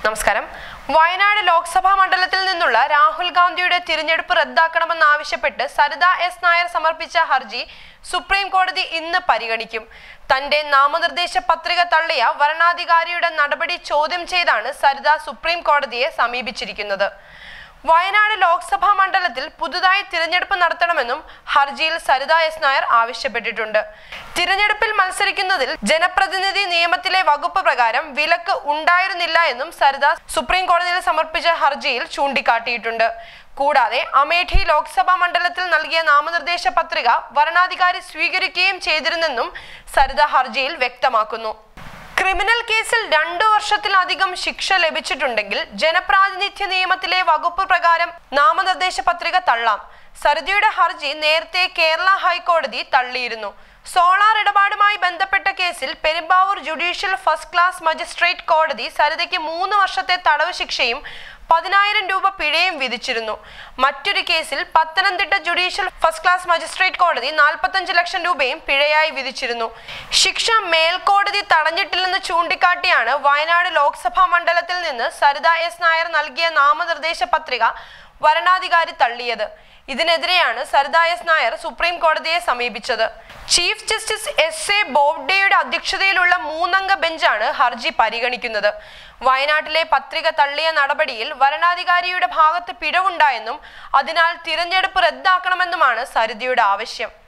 നമസ്കാരം. വയനാട് ലോക്സഭാ മണ്ഡലത്തിൽ നിന്നുള്ള രാഹുൽ ഗാന്ധിയുടെ തിരഞ്ഞെടുപ്പ് റദ്ദാക്കണമെന്നാവശ്യപ്പെട്ട് സരിത എസ് നായർ സമർപ്പിച്ച ഹർജി സുപ്രീം കോടതി ഇന്ന് പരിഗണിക്കും. തന്റെ നാമനിർദ്ദേശ പത്രിക തള്ളിയ വരണാധികാരിയുടെ നടപടി ചോദ്യം ചെയ്താണ് സരിത സുപ്രീം കോടതിയെ സമീപിച്ചിരിക്കുന്നത്. വയനാട് ലോക്സഭാ മണ്ഡലത്തിൽ പുതുതായി തിരഞ്ഞെടുപ്പ് നടത്തണമെന്നും ഹർജിയിൽ സരിത എസ് നായർ ആവശ്യപ്പെട്ടിട്ടുണ്ട്. തിരഞ്ഞെടുപ്പിൽ മത്സരിക്കുന്നതിൽ ജനപ്രതിനിധി നിയമത്തിലെ വകുപ്പ് പ്രകാരം വിലക്ക് ഉണ്ടായിരുന്നില്ല എന്നും സരിത സുപ്രീം കോടതിയിൽ സമർപ്പിച്ച ഹർജിയിൽ ചൂണ്ടിക്കാട്ടിയിട്ടുണ്ട്. കൂടാതെ അമേഠി ലോക്സഭാ മണ്ഡലത്തിൽ നൽകിയ നാമനിർദ്ദേശ പത്രിക വരണാധികാരി സ്വീകരിക്കുകയും ചെയ്തിരുന്നെന്നും സരിത ഹർജിയിൽ വ്യക്തമാക്കുന്നു. ക്രിമിനൽ കേസിൽ 2 വർഷത്തിലധികം ശിക്ഷ ലഭിച്ചിട്ടുണ്ടെങ്കിൽ ജനപ്രാതിനിധ്യ നിയമത്തിലെ വകുപ്പ് പ്രകാരം നാമനിർദ്ദേശ പത്രിക തള്ളാം. സരിതയുടെ ഹർജി നേരത്തെ കേരള ഹൈക്കോടതി തള്ളിയിരുന്നു. സോളാർ ഇടപാടുമായി ബന്ധപ്പെട്ട കേസിൽ Perumbavoor judicial first class magistrate കോടതി സരിതയ്ക്ക് 3 വർഷത്തെ തടവ് ശിക്ഷയും 10,000 രൂപ പിഴയും വിധിച്ചിരുന്നു. മറ്റൊരു കേസിൽ Pathanamthitta judicial first class magistrate കോടതി 45 ലക്ഷം രൂപയും പിഴയായി വിധിച്ചിരുന്നു. ശിക്ഷ മേൽക്കോടതി തടഞ്ഞിട്ടില്ലെന്ന് ചൂണ്ടിക്കാട്ടിയാണ് വയനാട് ലോക്സഭാ മണ്ഡലത്തിൽ നിന്ന് സരിത എസ് നായർ നൽകിയ നാമനിർദ്ദേശ പത്രിക വരണാധികാരി തള്ളിയത്. ഇതിനെതിരെയാണ് സരിത എസ് നായർ സുപ്രീം കോടതിയെ സമീപിച്ചത്. ചീഫ് ജസ്റ്റിസ് എസ് എ ബോബ്ഡെയുടെ അധ്യക്ഷതയിലുള്ള 3-അംഗ ബെഞ്ചാണ് ഹർജി പരിഗണിക്കുന്നത്. വയനാട്ടിലെ പത്രിക തള്ളിയ നടപടിയിൽ വരണാധികാരിയുടെ ഭാഗത്ത് പിഴവുണ്ടായെന്നും അതിനാൽ തിരഞ്ഞെടുപ്പ് റദ്ദാക്കണമെന്നുമാണ് സരിതയുടെ ആവശ്യം.